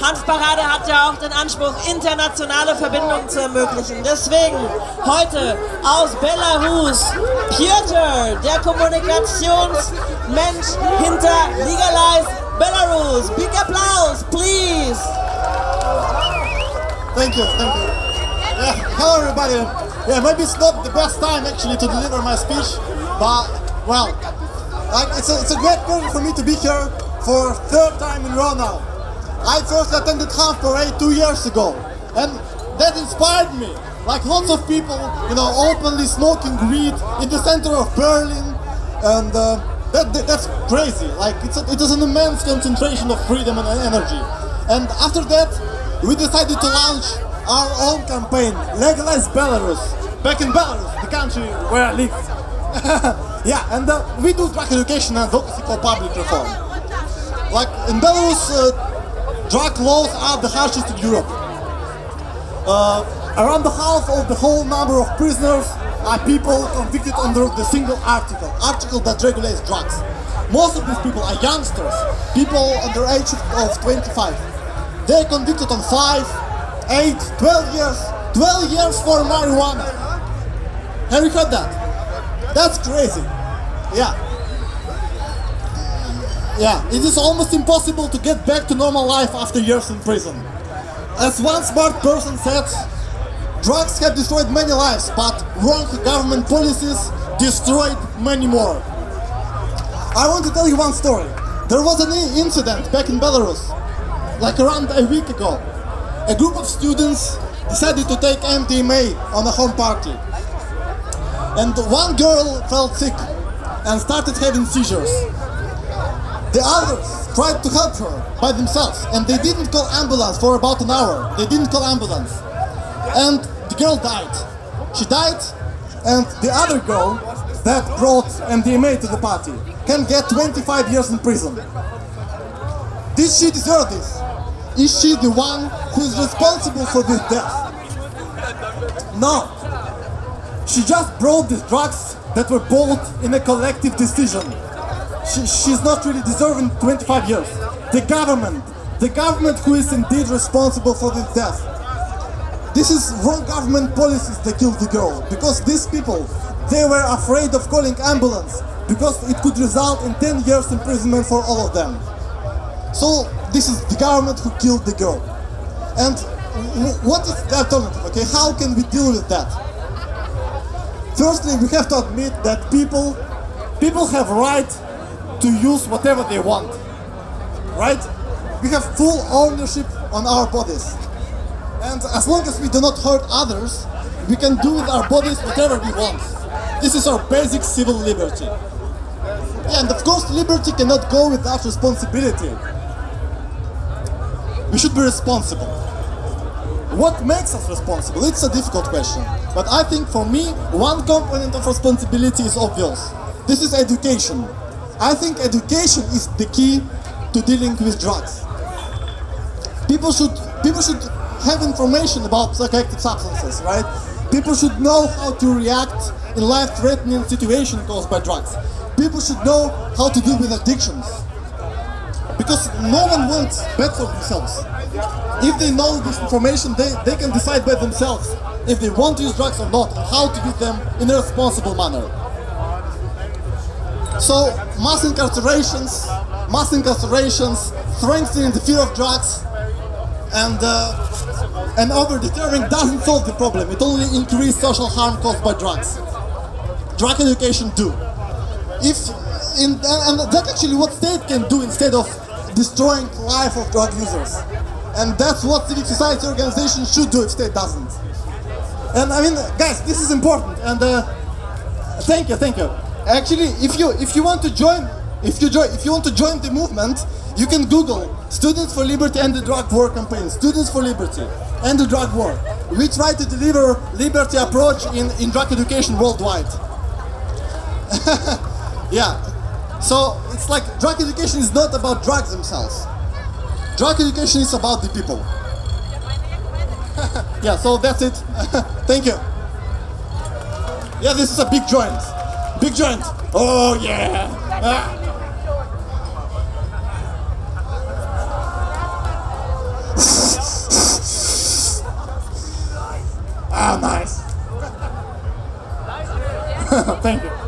Hanfparade hat ja auch den Anspruch, internationale Verbindungen zu ermöglichen. Deswegen heute aus Belarus Piotr, der Kommunikationsmensch hinter Legalize Belarus. Big applause, please. Thank you, thank you. Yeah, hello everybody. Yeah, maybe it's not the best time actually to deliver my speech, but well, like it's a great pleasure for me to be here for third time in a row now. I first attended Hanf Parade 2 years ago, and that inspired me. Like lots of people, you know, openly smoking weed in the center of Berlin, and that's crazy. Like it is an immense concentration of freedom and energy. And after that, we decided to launch our own campaign, Legalize Belarus, back in Belarus, the country where I live. Yeah, and we do drug education and advocacy for public reform. Like in Belarus, drug laws are the harshest in Europe. Around the half of the whole number of prisoners are people convicted under the single article that regulates drugs. Most of these people are youngsters, people under the age of 25. They're convicted on 5, 8, 12 years. 12 years for marijuana. Have you heard that? That's crazy. Yeah. Yeah, it is almost impossible to get back to normal life after years in prison. As one smart person said, drugs have destroyed many lives, but wrong government policies destroyed many more. I want to tell you one story. There was an incident back in Belarus, like around a week ago. A group of students decided to take MDMA on a home party. And one girl felt sick and started having seizures. The others tried to help her by themselves, and they didn't call ambulance for about an hour. They didn't call ambulance. And the girl died. She died, and the other girl that brought MDMA to the party can get 25 years in prison. Did she deserve this? Is she the one who is responsible for this death? No. She just brought these drugs that were bought in a collective decision. She's not really deserving 25 years. The government who is indeed responsible for this death. This is wrong government policies that killed the girl, because these people, they were afraid of calling ambulance, because it could result in 10 years imprisonment for all of them. So this is the government who killed the girl. And what is the alternative? Okay, how can we deal with that? Firstly, we have to admit that people have right to use whatever they want, right? We have full ownership on our bodies. And as long as we do not hurt others, we can do with our bodies whatever we want. This is our basic civil liberty. Yeah, and of course, liberty cannot go without responsibility. We should be responsible. What makes us responsible? It's a difficult question. But I think for me, one component of responsibility is obvious. This is education. I think education is the key to dealing with drugs. People should have information about psychoactive substances, right? People should know how to react in life-threatening situations caused by drugs. People should know how to deal with addictions. Because no one wants bad for themselves. If they know this information, they can decide by themselves if they want to use drugs or not, and how to use them in a responsible manner. So, mass incarcerations, strengthening the fear of drugs, and over-deterring doesn't solve the problem. It only increases social harm caused by drugs. Drug education do. And that's actually what state can do instead of destroying life of drug users. And that's what civil society organizations should do if state doesn't. And I mean, guys, this is important. And thank you. Actually, if you want to join the movement, you can Google Students for Liberty and the Drug War campaign. Students for Liberty and the Drug War. We try to deliver liberty approach in drug education worldwide. Yeah. So it's like drug education is not about drugs themselves. Drug education is about the people. Yeah, so that's it. Thank you. Yeah, this is a big joint. Big joint. Oh yeah. Ah, nice. Thank you.